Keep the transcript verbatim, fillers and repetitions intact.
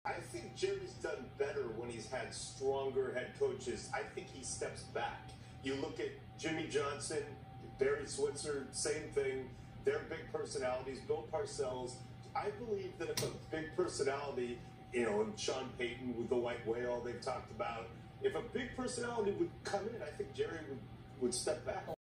I think Jerry's done better when he's had stronger head coaches. I think he steps back. You look at Jimmy Johnson, Barry Switzer, same thing. They're big personalities. Bill Parcells. I believe that if a big personality, you know, and Sean Payton with the white whale they've talked about, if a big personality would come in, I think Jerry would, would step back.